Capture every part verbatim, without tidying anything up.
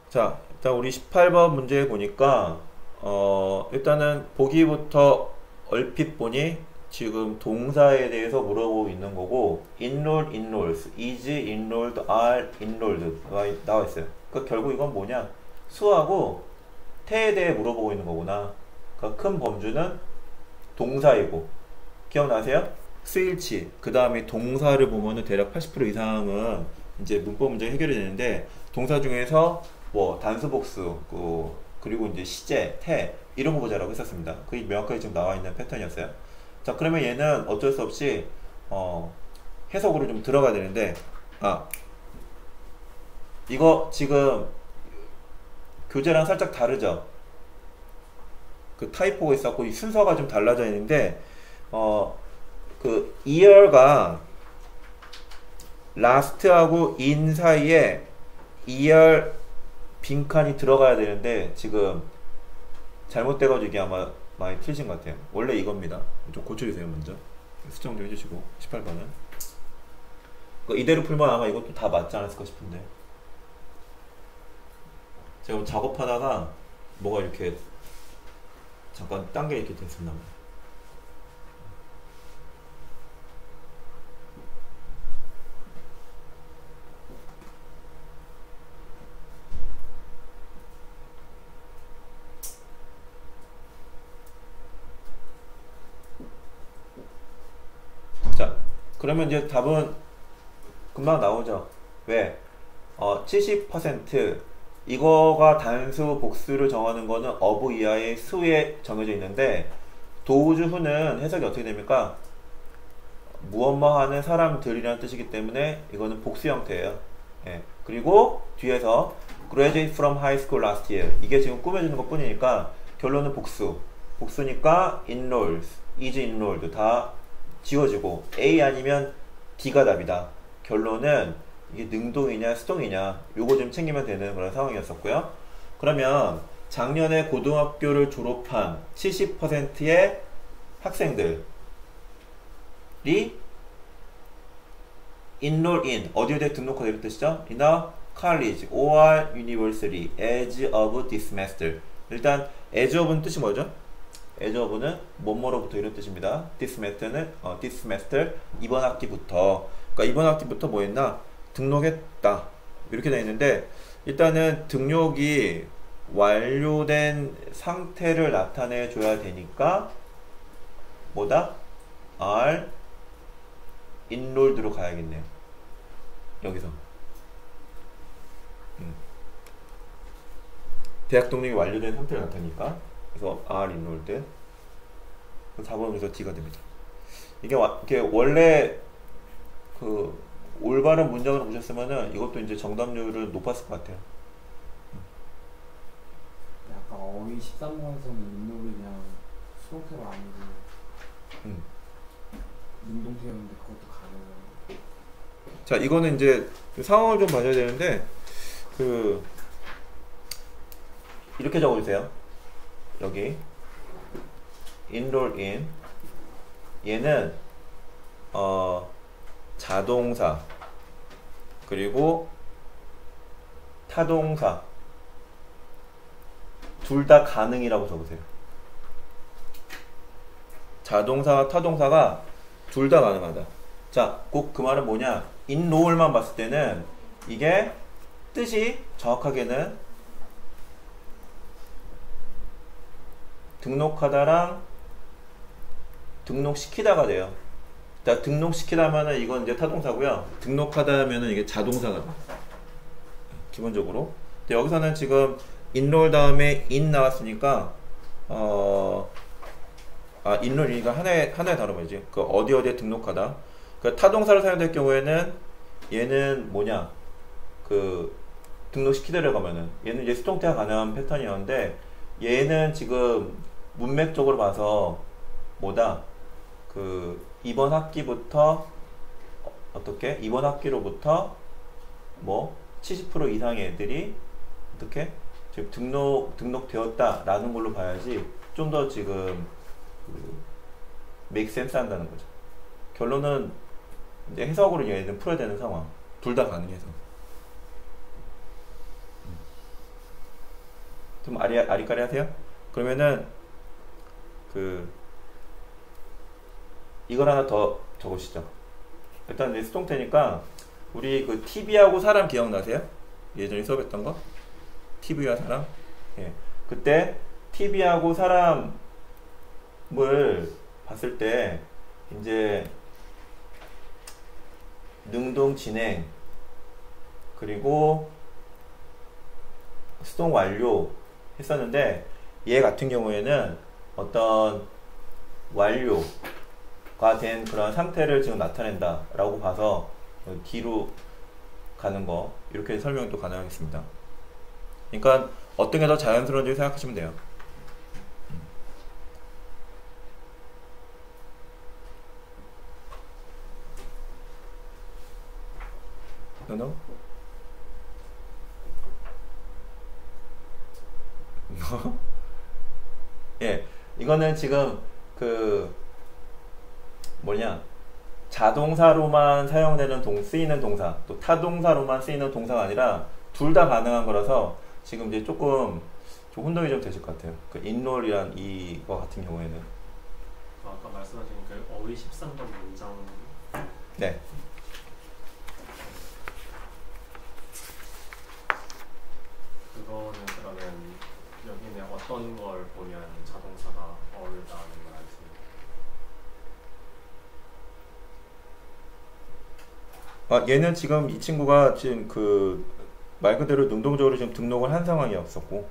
자, 일단 우리 십팔 번 문제 보니까 어, 일단은 보기부터 얼핏 보니 지금 동사에 대해서 물어보고 있는 거고 enroll, enrolls, is enrolled, are enrolled가 나와 있어요. 그러니까 결국 이건 뭐냐? 수하고 태에 대해 물어보고 있는 거구나. 그러니까 큰 범주는 동사이고 기억나세요? 수일치 그 다음에 동사를 보면은 대략 팔십 퍼센트 이상은 이제 문법 문제 해결이 되는데 동사 중에서 뭐 단수복수 그, 그리고 이제 시제, 태 이런 거 보자라고 했었습니다. 그게 명확하게 지금 나와 있는 패턴이었어요. 자 그러면 얘는 어쩔 수 없이 어, 해석으로 좀 들어가야 되는데 아 이거 지금 교재랑 살짝 다르죠? 그 타이포가 있었고 이 순서가 좀 달라져 있는데 어 그 year가 last하고 in 사이에 year 빈칸이 들어가야 되는데 지금 잘못돼가지고 이게 아마 많이 틀린 것 같아요. 원래 이겁니다. 좀 고쳐주세요 먼저. 수정 좀 해주시고 십팔 번은 이대로 풀면 아마 이것도 다 맞지 않았을까 싶은데 제가 작업하다가 뭐가 이렇게 잠깐 딴 게 이렇게 됐었나 봐요. 자, 그러면 이제 답은 금방 나오죠. 왜? 어, 칠십 퍼센트 이거가 단수 복수를 정하는 거는 of 이하의 수에 정해져 있는데 도우주 후는 해석이 어떻게 됩니까? 무엇뭐 하는 사람들이라는 뜻이기 때문에 이거는 복수 형태예요. 예. 그리고 뒤에서 graduate from high school last year 이게 지금 꾸며주는 것 뿐이니까 결론은 복수. 복수니까 enrolls, is enrolled 다 지워지고 A 아니면 D가 답이다. 결론은 이게 능동이냐 수동이냐 요거 좀 챙기면 되는 그런 상황이었었고요. 그러면 작년에 고등학교를 졸업한 칠십 퍼센트의 학생들이 enroll in 어디에 대해 등록하다 이런 뜻이죠. in a college or university as of this semester. 일단 as of는 뜻이 뭐죠? as of는 뭐뭐로부터 이런 뜻입니다. this semester는 어, this semester 이번 학기부터 그러니까 이번 학기부터 뭐 했나? 등록했다 이렇게 되어 있는데 일단은 등록이 완료된 상태를 나타내 줘야 되니까 뭐다? are enrolled로 가야겠네요. 여기서 음. 대학 등록이 완료된 상태를 나타내니까 그래서 are enrolled 사 번은 그래서 D가 됩니다. 이게, 와, 이게 원래 그 올바른 문장으로 보셨으면은 이것도 이제 정답률은 높았을 것 같아요. 약간 어휘 십삼 번에서는 인물이 그냥 수동태가 아니고 음. 능동태였는데 그것도 가능해요. 자 이거는 이제 상황을 좀 봐줘야 되는데 그 이렇게 적어주세요. 여기 enroll in 얘는 어 자동사 그리고 타동사 둘 다 가능이라고 적으세요. 자동사와 타동사가 둘 다 가능하다. 자, 꼭 그 말은 뭐냐? enroll만 봤을 때는 이게 뜻이 정확하게는 등록하다랑 등록시키다가 돼요. 자, 등록시키다면은 이건 이제 타동사고요. 등록하다면은 이게 자동사가 돼. 기본적으로. 근데 여기서는 지금 enroll 다음에 in 나왔으니까 어, 아, enroll이니까 하나의 하나의 단어지. 그 어디 어디에 등록하다. 그 타동사를 사용될 경우에는 얘는 뭐냐? 그 등록시키려고 하면은 얘는 이제 수동태가 가능한 패턴이었는데 얘는 지금 문맥적으로 봐서 뭐다? 그 이번 학기부터 어떻게? 이번 학기로부터 뭐 칠십 퍼센트 이상의 애들이 어떻게? 지금 등록 등록되었다라는 걸로 봐야지 좀 더 지금 그 make sense 한다는 거죠. 결론은 이제 해석으로 얘는 풀어야 되는 상황. 둘 다 가능해서. 좀 아리, 아리까리 하세요? 그러면은 그 이걸 하나 더 적으시죠. 일단 이제 수동태니까 우리 그 티비하고 사람 기억나세요? 예전에 수업했던 거? 티비와 사람? 예. 그때 티비하고 사람을 봤을 때 이제 능동 진행 그리고 수동 완료 했었는데 얘 같은 경우에는 어떤 완료가 된 그런 상태를 지금 나타낸다 라고 봐서 뒤로 가는 거 이렇게 설명도 가능하겠습니다. 그러니까 어떤 게 더 자연스러운지 생각하시면 돼요. No, no? 예, 이거는 지금 그 뭐냐 자동사로만 사용되는 동 쓰이는 동사 또 타동사로만 쓰이는 동사가 아니라 둘 다 가능한 거라서 지금 이제 조금 좀 혼동이 좀 되실 것 같아요. 그 인롤이란 이거 같은 경우에는 아까 말씀하신 그 어휘 십삼 번 문장 네. 그거는 그러면 여기는 어떤 걸 보면 자동사가 어울다는 걸 알 수 있나요? 아, 얘는 지금 이 친구가 지금 그 말 그대로 능동적으로 지금 등록을 한 상황이었었고,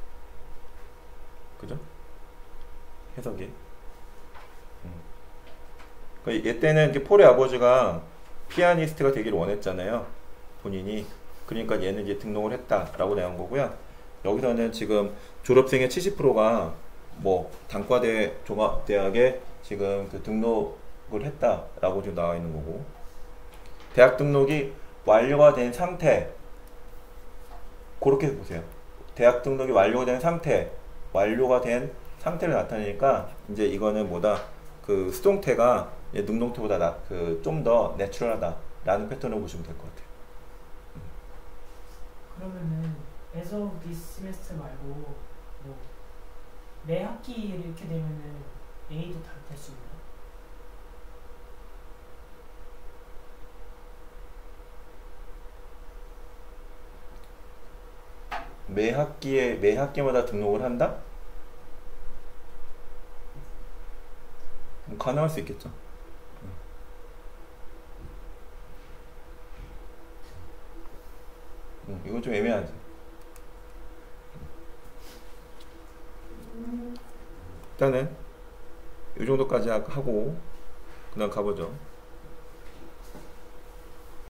그죠? 해석이. 음. 그러니까 얘 때는 이제 폴의 아버지가 피아니스트가 되기를 원했잖아요, 본인이. 그러니까 얘는 이제 등록을 했다라고 나온 거고요. 여기서는 지금 졸업생의 칠십 퍼센트가 뭐 단과대 종합대학에 지금 그 등록을 했다라고 지금 나와 있는 거고, 대학 등록이 완료가 된 상태, 그렇게 보세요. 대학 등록이 완료가 된 상태, 완료가 된 상태를 나타내니까 이제 이거는 뭐다, 그 수동태가 능동태보다 그 좀 더 내추럴하다라는 패턴을 보시면 될 것 같아요. 그러면은 as of this semester 말고 뭐 매 학기 이렇게 되면은 A도 다 될 수 있나요? 매 학기에 매 학기마다 등록을 한다? 가능할 수 있겠죠. 음, 이건 좀 애매하지. 일단은 이 정도까지 하고 그다음 가보죠.